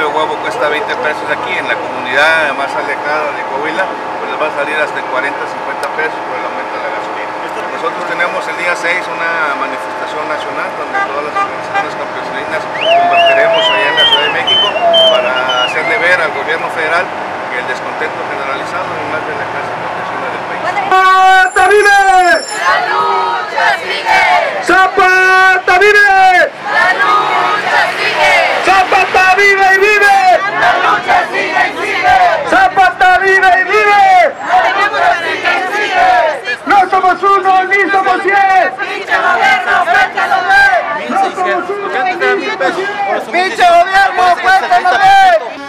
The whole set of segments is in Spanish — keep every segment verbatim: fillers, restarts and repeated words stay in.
kilo de huevo cuesta veinte pesos aquí, en la comunidad más alejada de Coahuila, pues les va a salir hasta cuarenta, cincuenta pesos por el aumento de la gasolina. Nosotros tenemos el día seis una manifestación nacional donde todas las organizaciones campesinas combatiremos allá en la Ciudad de México para hacerle ver al gobierno federal que el descontento generalizado en más de la clase campesina del país. ¡Zapata vive! ¡La lucha sigue! ¡Zapata vive! ¡La lucha sigue! ¡Zapata vive y vive! ¡La lucha sigue y sigue! ¡Zapata vive y vive! ¡La lucha sigue y sigue! ¡No somos uno ni somos diez! ¡Pinche gobierno, cuéntalo bien! ¡No somos uno ni somos diez! ¡Pinche gobierno, cuéntalo bien!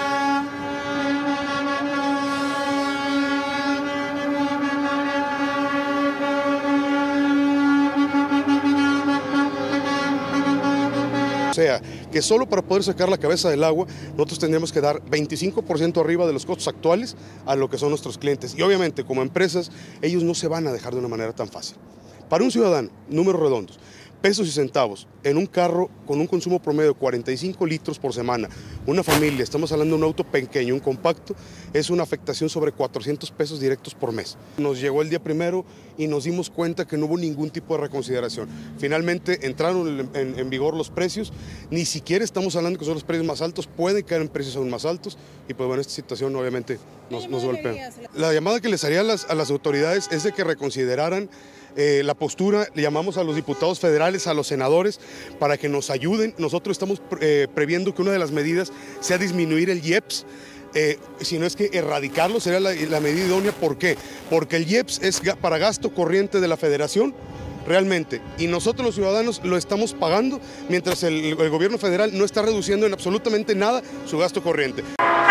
O sea, que solo para poder sacar la cabeza del agua, nosotros tendríamos que dar veinticinco por ciento arriba de los costos actuales a lo que son nuestros clientes. Y obviamente, como empresas, ellos no se van a dejar de una manera tan fácil. Para un ciudadano, números redondos, pesos y centavos, en un carro con un consumo promedio de cuarenta y cinco litros por semana, una familia, estamos hablando de un auto pequeño, un compacto, es una afectación sobre cuatrocientos pesos directos por mes. Nos llegó el día primero y nos dimos cuenta que no hubo ningún tipo de reconsideración. Finalmente entraron en, en vigor los precios, ni siquiera estamos hablando que son los precios más altos, pueden caer en precios aún más altos y pues bueno, esta situación obviamente nos, nos golpea. La llamada que les haría a las, a las autoridades es de que reconsideraran Eh, la postura, le llamamos a los diputados federales, a los senadores, para que nos ayuden. Nosotros estamos eh, previendo que una de las medidas sea disminuir el I E P S, eh, si no es que erradicarlo sería la, la medida idónea. ¿Por qué? Porque el I E P S es para gasto corriente de la federación, realmente, y nosotros los ciudadanos lo estamos pagando, mientras el, el gobierno federal no está reduciendo en absolutamente nada su gasto corriente.